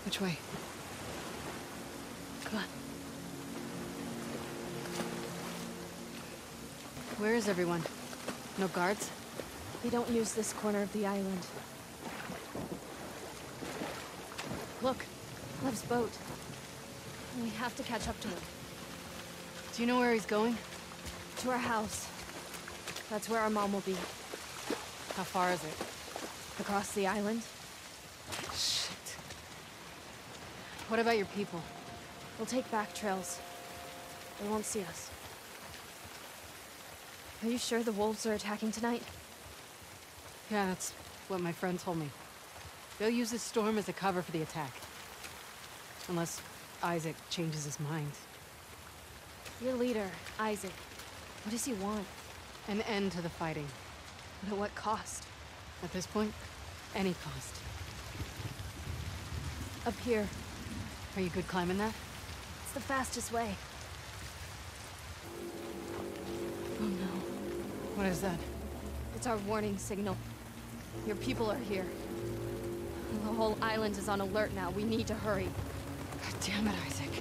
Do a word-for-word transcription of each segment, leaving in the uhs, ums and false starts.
Which way? Come on. Where is everyone? No guards? We don't use this corner of the island. Look, Lev's boat. We have to catch up to him. Do you know where he's going? To our house. That's where our mom will be. How far is it? Across the island. Shit. What about your people? We'll take back trails. They won't see us. Are you sure the wolves are attacking tonight? Yeah, that's what my friend told me. They'll use this storm as a cover for the attack. Unless Isaac changes his mind. Your leader, Isaac. What does he want? An end to the fighting. But at what cost? At this point, any cost. Up here. Are you good climbing that? It's the fastest way. Oh no. What is that? It's our warning signal. Your people are here. The whole island is on alert now. We need to hurry. God damn it, Isaac.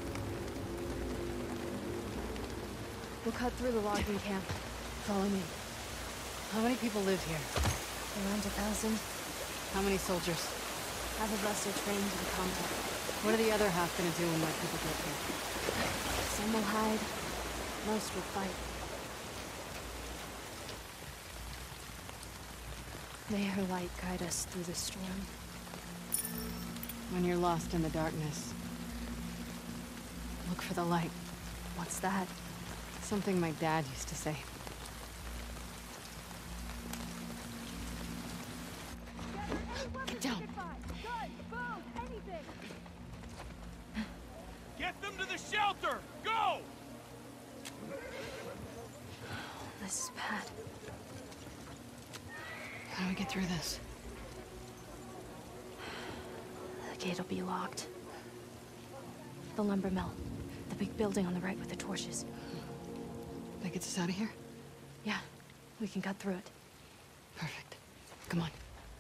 We'll cut through the logging camp. Follow me. How many people live here? Around a thousand. How many soldiers? Half of us are trained in combat. What are the other half gonna do when my people get here? Some will hide. Most will fight. May her light guide us through the storm. When you're lost in the darkness, look for the light. What's that? Something my dad used to say. Get down. Get them to the shelter! Go! This is bad. How do we get through this? The gate'll be locked. The lumber mill. The big building on the right with the torches. That gets us out of here? Yeah, we can cut through it. Perfect. Come on.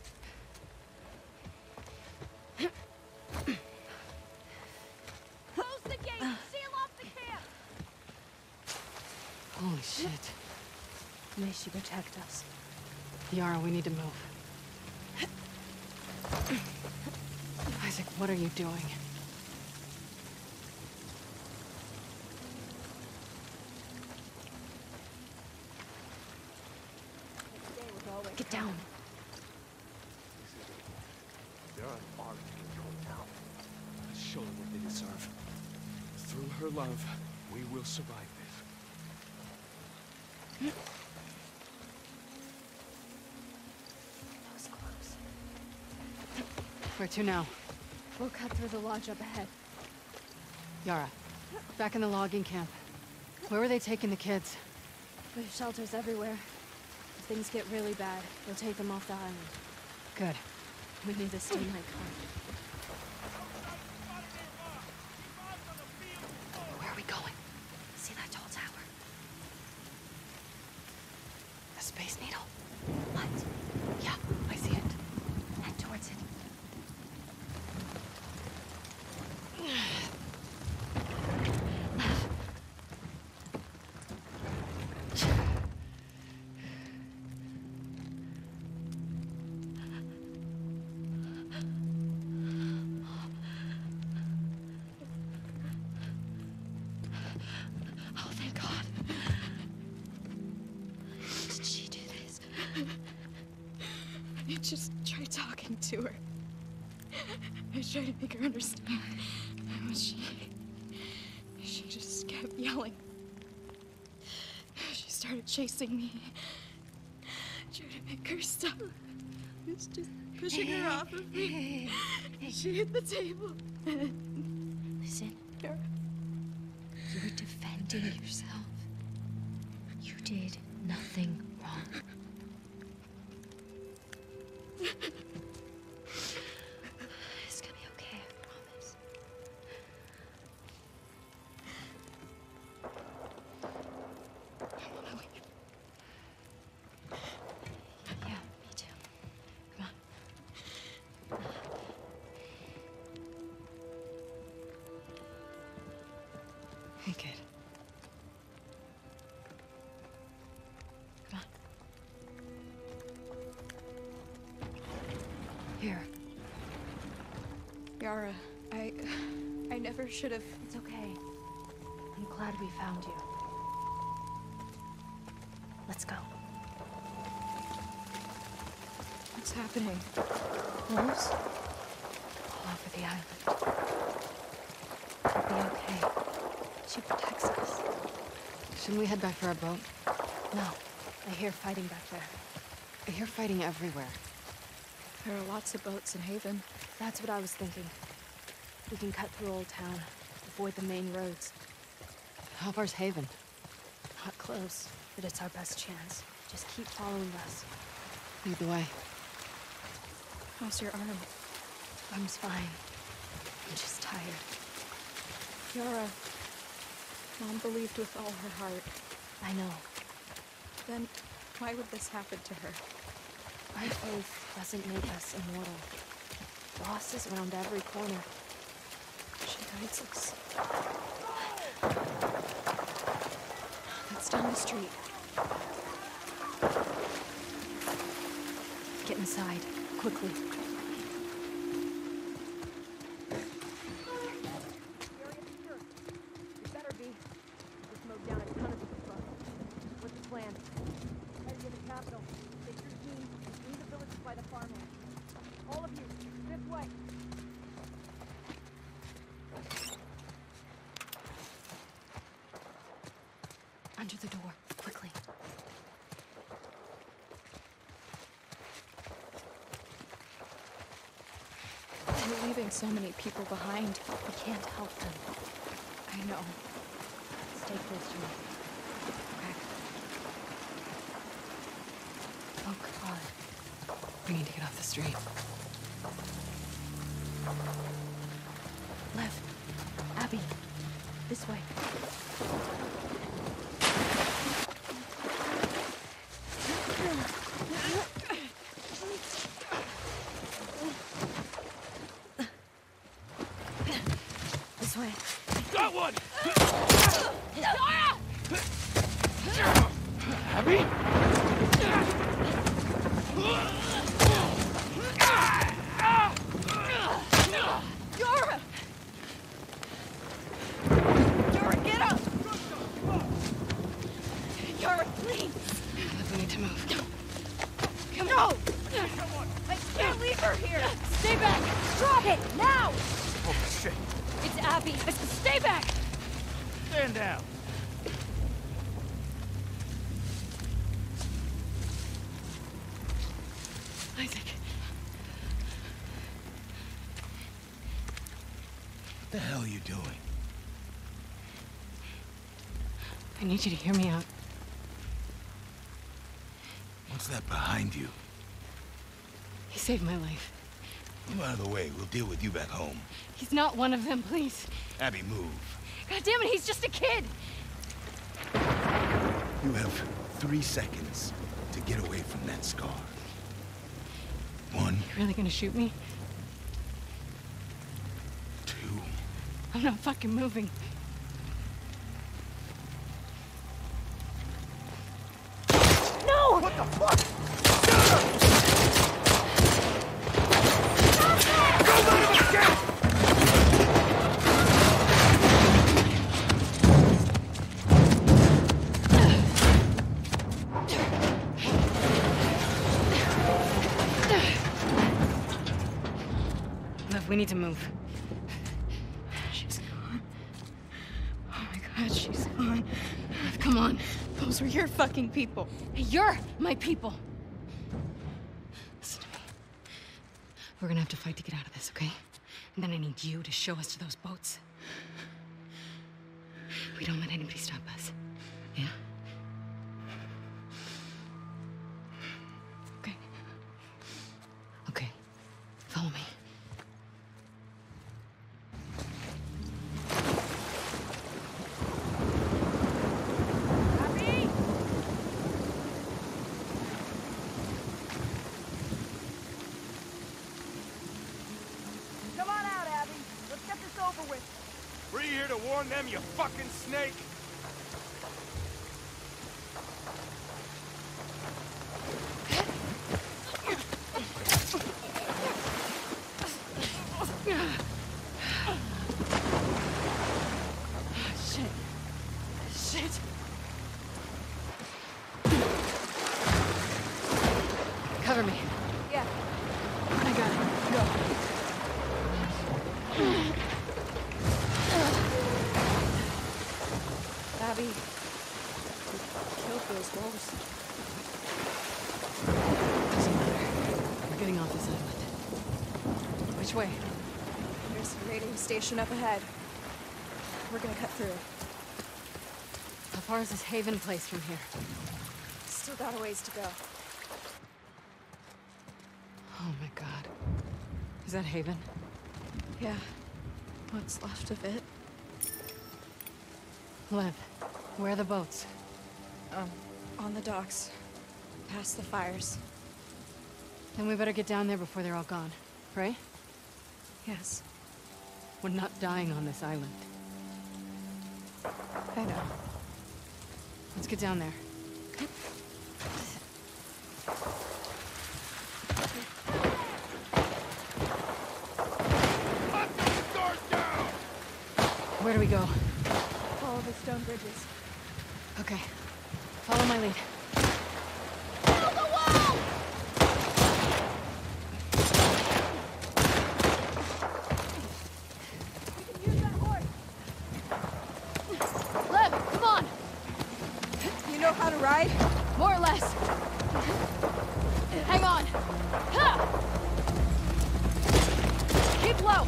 Close the gate! Seal off the camp! Holy shit. May she protect us. Yara, we need to move. Isaac, what are you doing? Get down. They're on our control now. Let's show them what they deserve. Through her love, we will survive this. That was close. Where to now? We'll cut through the lodge up ahead. Yara, back in the logging camp. Where were they taking the kids? We have shelters everywhere. If things get really bad, we'll take them off the island. Good. We need to stay night calm. Where are we going? See that tall tower? The Space Needle? What? Yeah, I see it. Head towards it. I just tried talking to her. I tried to make her understand. But she... She just kept yelling. She started chasing me. I tried to make her stop. I was just pushing her off of me. She hit the table. Listen, Yara. You were defending yourself. You did nothing wrong. It's gonna be okay, I promise. I wanna leave. Yeah, me too. Come on. Yara, I... I never should have... It's okay. I'm glad we found you. Let's go. What's happening? Wolves? All over the island. We'll be okay. She protects us. Shouldn't we head back for our boat? No. I hear fighting back there. I hear fighting everywhere. There are lots of boats in Haven. That's what I was thinking. We can cut through Old Town, avoid the main roads. How far's Haven? Not close, but it's our best chance. Just keep following us. Lead the way. How's your arm? Arm's fine. I'm just tired. Yara, Mom believed with all her heart. I know. Then why would this happen to her? Our faith doesn't make us immortal. Loss is around every corner. She guides us. That's down the street. Get inside, quickly. Under the door, quickly. We're leaving so many people behind. We can't help them. I know. Stay close to me. Okay. Oh, God. We need to get off the street. Left. Abby. This way. This way. Got one! Abby? Yara! Yara, get up! Yara, please! We need to move. Come on! I can't leave her here! Stay back! Drop it! Now! Oh, shit. It's Abby! Stay back! Stand down. Isaac. What the hell are you doing? I need you to hear me out. What's that behind you? He saved my life. Move out of the way. We'll deal with you back home. He's not one of them, please. Abby, move. God damn it, he's just a kid! You have three seconds to get away from that scar. One, You really gonna shoot me? two, I'm not fucking moving. No! What the fuck? Lev, we need to move. She's gone. Oh my God, she's gone. Lev, come on. Those were your fucking people. Hey, you're my people. Listen to me. We're gonna have to fight to get out of this, okay? And then I need you to show us to those boats. We don't let anybody stop us. Yeah? Okay. Okay. Follow me. Abby! Come on out, Abby. Let's get this over with. Were you here to warn them, you fucking snake? Cover me. Yeah. I got it. Go. Abby, you killed those wolves. Doesn't matter. We're getting off this island. Which way? There's a radio station up ahead. We're gonna cut through. How far is this Haven place from here? Still got a ways to go. Oh my god. Is that Haven? Yeah. What's left of it? Lev, where are the boats? Um, on the docks. Past the fires. Then we better get down there before they're all gone, right? Yes. We're not dying on this island. I know. Let's get down there. Where do we go? Follow the stone bridges. Okay. Follow my lead. Build the wall! We can use that horse. Lev, come on! You know how to ride? More or less. Hang on. Ha! Keep low.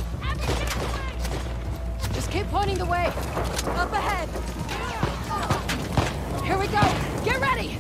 Just keep pointing the way. Up ahead. Here we go. Get ready.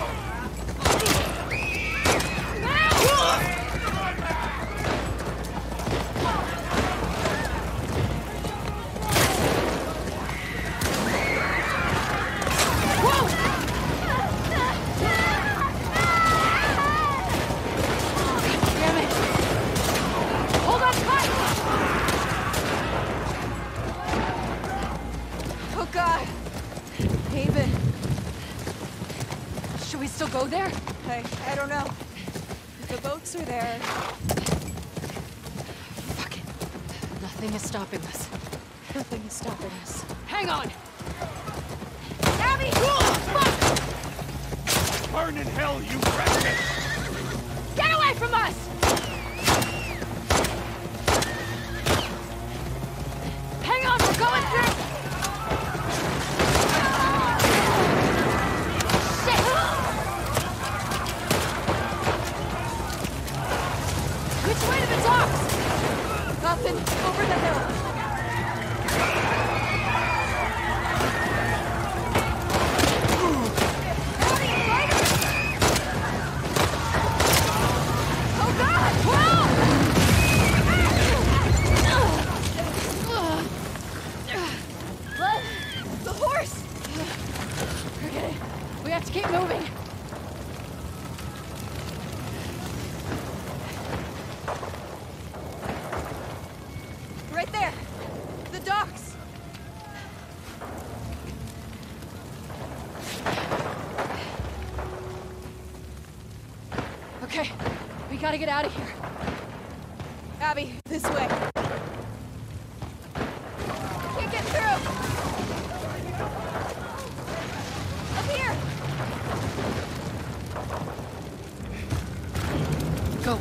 Go there? Hey, I don't know. If the boats are there... Fuck it. Nothing is stopping us. Nothing is stopping us. Hang on! Abby! Fuck! Burn in hell, you wretched! Get away from us! Hang on, we're going through! Nothing. Over the hill. Oh God! Whoa! The horse! Forget it. We have to keep moving. Right there! The docks! Okay, we gotta get out of here. Abby, this way. Can't get through! Up here! Go.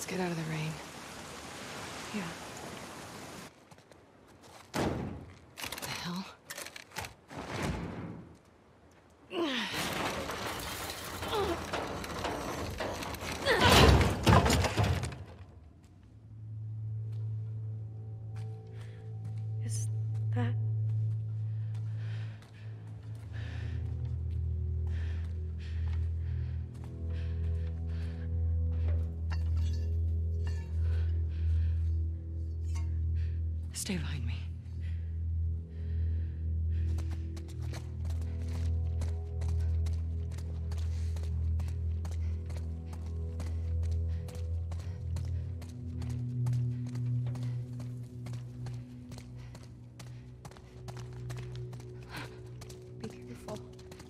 get out of the rain. Yeah. What the hell? Is that... Stay behind me. Be careful.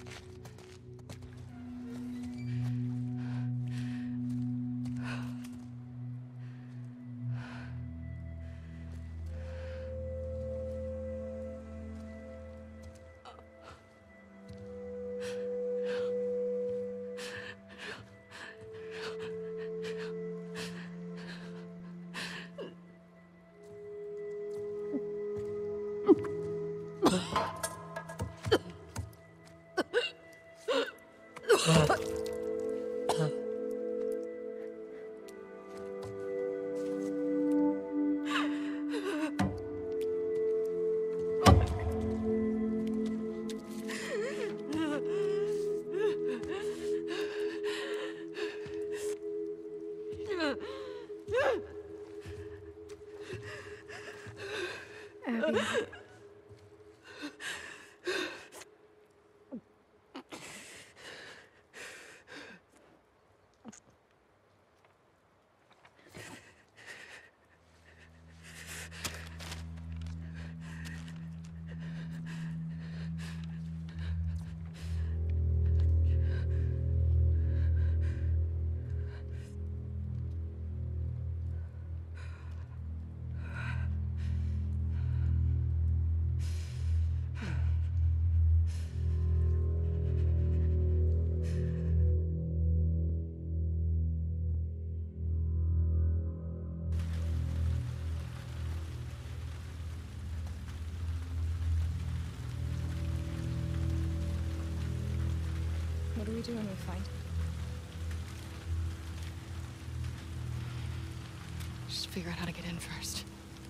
Abby. What do we do when we find him? Just figure out how to get in first.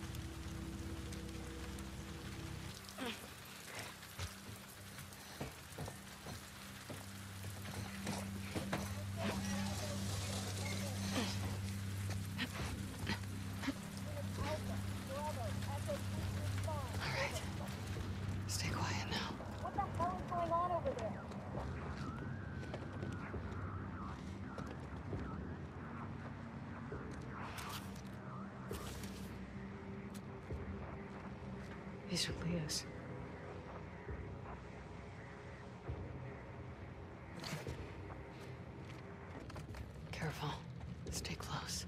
All right. Stay quiet now. What the hell is going on over there? These are Leah's. Careful. Stay close.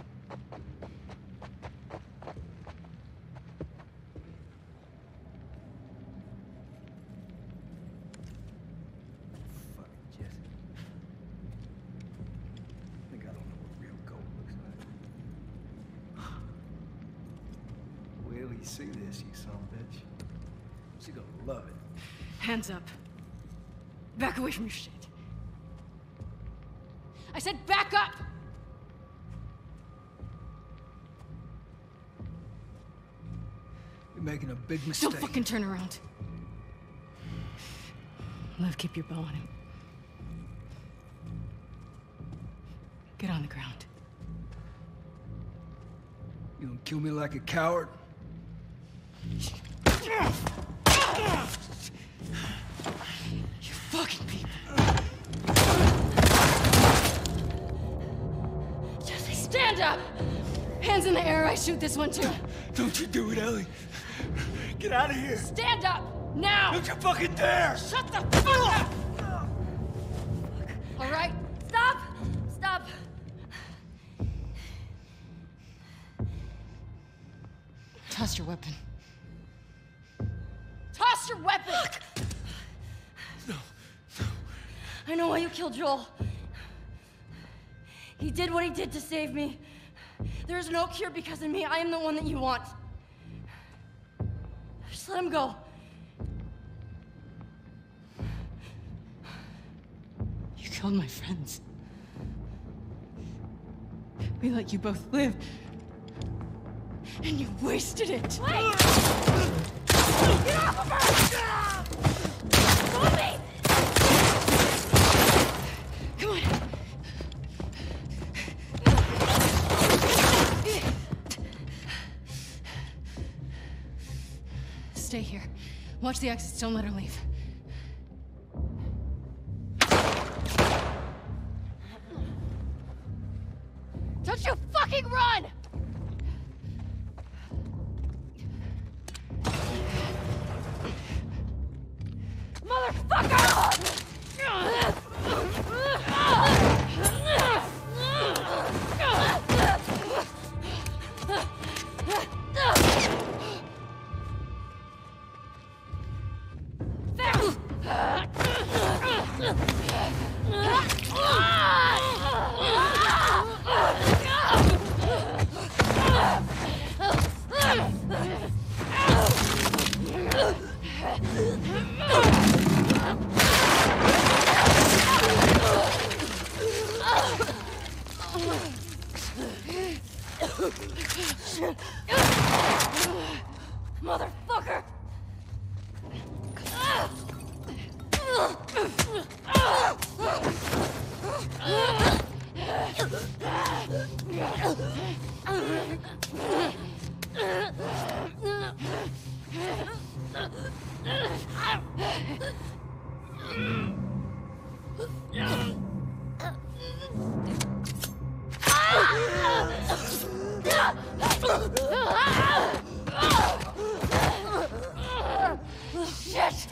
Fuck, Jesse. I think I don't know what real gold looks like. Wait till you see this, you son of a bitch. She's gonna love it. Hands up. Back away from your shit. I said back up! You're making a big mistake. Don't fucking turn around. Liv, keep your bow on him. Get on the ground. You gonna kill me like a coward? You fucking people. Jesse, stand up! Hands in the air, I shoot this one too. Don't you do it, Ellie. Get out of here. Stand up! Now! Don't you fucking dare! Shut the fuck up! All right? Stop! Stop! Toss your weapon. Toss your weapon! No, I know why you killed Joel. He did what he did to save me. There is no cure because of me. I am the one that you want. Just let him go. You killed my friends. We let you both live. And you wasted it. Wait! Get off of her! Move me! Come on. Stay here. Watch the exits. Don't let her leave. Don't you fucking run! Motherfucker! Shit!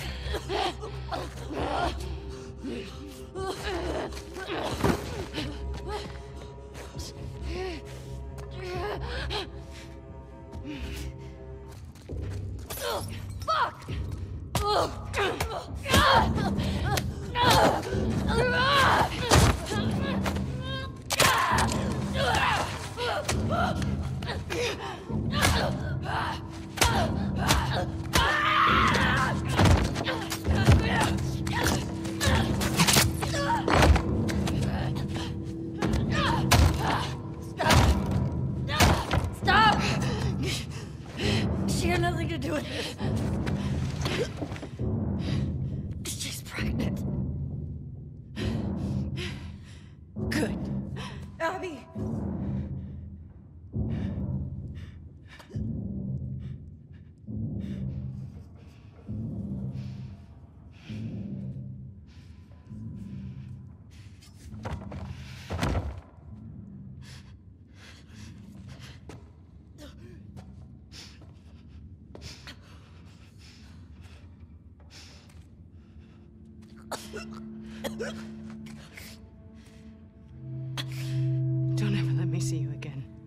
Fuck! Stop! She had nothing to do with it. She's pregnant. Good. Abby! Don't ever let me see you again.